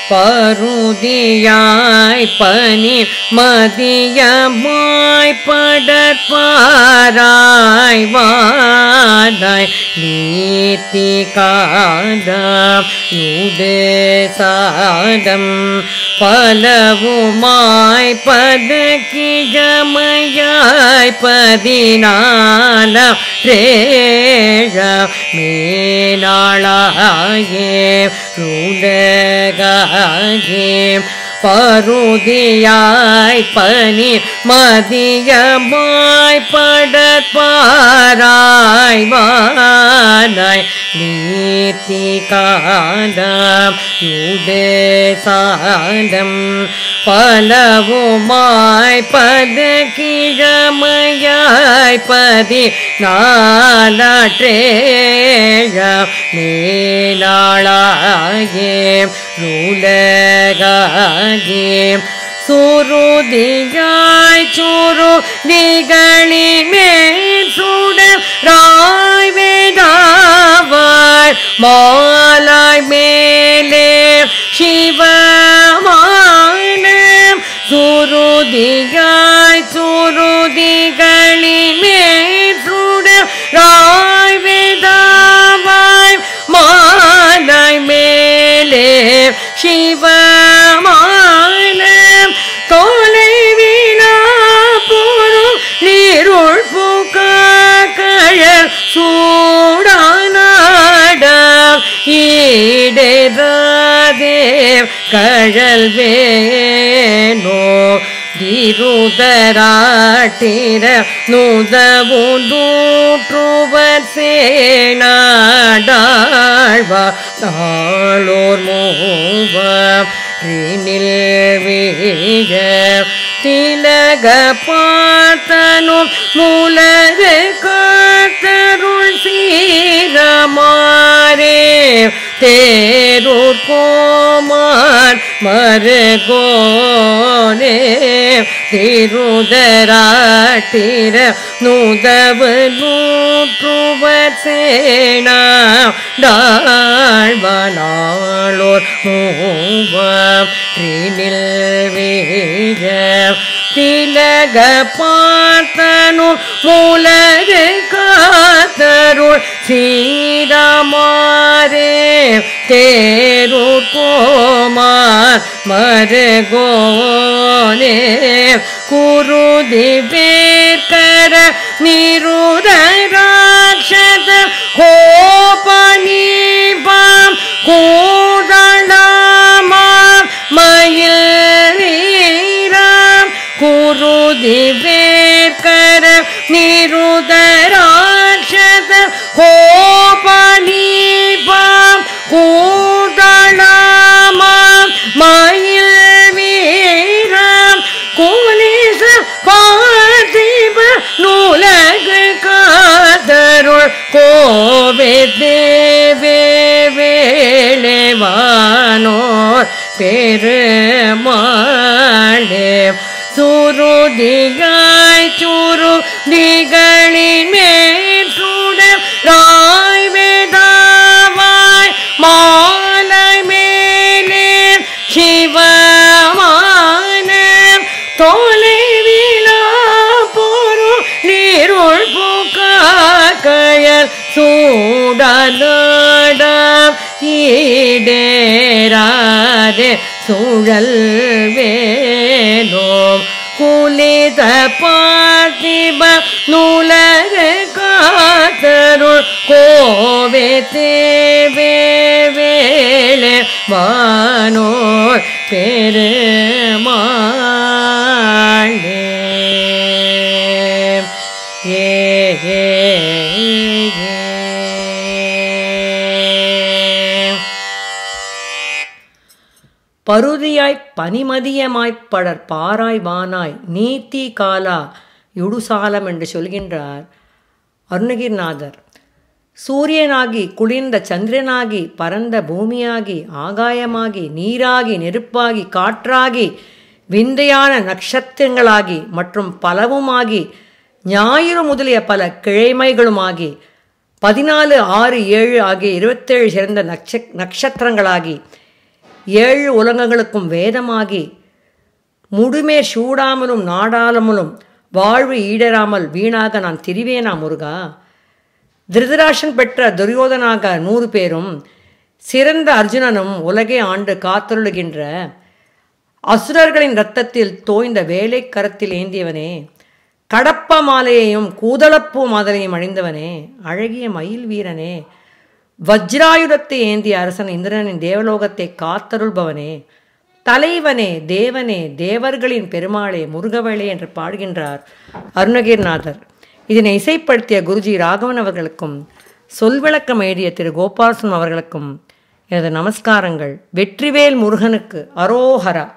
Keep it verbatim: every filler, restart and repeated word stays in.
பருதியாய் பனி மதியமாய் படற்பாராய் வாதாய் நீத்தி காதம் யுடு சாதம் பலவுமாய் பதக்கிழமையாய் பதினாலாம் ரேழ மேலாளாயே ருடகாயே பருதியாய் பனி மதியமாய் படற்பாராய் வாதாய் நீத்தி காதம் யுடு சாதம் பலவுமாய் பதக்கிழமையாய் பதினாலாற்றேழ மேலாளாயே ருலகாயே சுருதியாய் சுருதிகளின் மேல் சுடர் ராய் வேதாவாய் மாலாய் மேலே சிவமானம் சுருதியாய் சுருதிகளின் மேல் சுடர் ராய் வேதாவாய் மாலாய் மேலே சிவமானம் தொலைவிலா பொருள் நீருள் புகழ் சூடானாடம் ஈடேராதேவ் கழல் வேணோ திருதராட்டிர நுதவுந்தூற்றுவர் சேனாடாழ்வா நாளோர் மூவம் ரினில் வீழ திலக பார்த்தனும் மூலது காத்தருள் சீரமாரே தேரூர் கோமான் மருகோனே திருதராட்டிர நுதவு நூற்றுவர் சேனா டாழ்வனாளோர் மூவம் ரினில் வீழ திலக பார்த்தனும் மூலது காத்தருள் சீரமாரே தேரூர் கோமான் மருகோனே குருதி வேர்க்கர நிருத ராட்சத கோபனீபம் கூடலாமாம் மயில் வீரம் குருதி வேர்க்கர நிருத ராட்சத கோபனீபம் கூடலாமாம் மயில் வீரம் குலிச பார்த்திப நூலகு காதருள் கோவே தேவே வேளேவானோர் பெருமாளே சுருதியாய் சுருதிகளின் மேல் சுடர் ராய் வேதாவாய் மாலை மேலே சிவமானம் தொலைவிலா பொருள் நீருள் புகழ் சூடனாடம் ஈடேராதே சுழல் வேணோம் குலித பார்த்திப நூலரு காத்தருள் கோவே தேவே வேளே வானோர் பெருமாளே ஏ ஏ பருதியாய் பனிமதியமாய்ப் படர் பாராய் வானாய் நீத்தி காலா யுடுசாலம் என்று சொல்கின்றார் அருணகிரிநாதர். சூரியனாகி குளிர்ந்த சந்திரனாகி பரந்த பூமியாகி ஆகாயமாகி நீராகி நெருப்பாகி காற்றாகி விந்தையான நட்சத்திரங்களாகி மற்றும் பலவுமாகி ஞாயிறு முதலிய பல கிழமைகளுமாகி பதினாலு ஆறு ஏழு ஆகிய இருபத்தேழு சிறந்த நட்ச நட்சத்திரங்களாகி ஏழு உலகங்களுக்கும் வேதமாகி முடுமேற் சூடாமலும் நாடாளமலும் வாழ்வு ஈடராமல் வீணாக நான் திரிவேனா முருகா? திருதராஷன் பெற்ற துரியோதனாக நூறு பேரும் சிறந்த அர்ஜுனனும் உலகை ஆண்டு காத்தருளுகின்ற அசுரர்களின் இரத்தத்தில் தோய்ந்த வேலை கரத்தில் ஏந்தியவனே, கடப்ப மாலையையும் கூதளப்பூ மாதலையும் அணிந்தவனே, அழகிய மயில் வீரனே, வஜ்ராயுதத்தை ஏந்திய அரசன் இந்திரனின் தேவலோகத்தை காத்தருள்பவனே, தலைவனே, தேவனே, தேவர்களின் பெருமாளே, முருகவேளே என்று பாடுகின்றார் அருணகிரிநாதர். இதனை இசைப்படுத்திய குருஜி ராகவன் அவர்களுக்கும் சொல்விளக்கம் எழுதிய திரு கோபாலசும் அவர்களுக்கும் எனது நமஸ்காரங்கள். வெற்றிவேல் முருகனுக்கு அரோஹரா.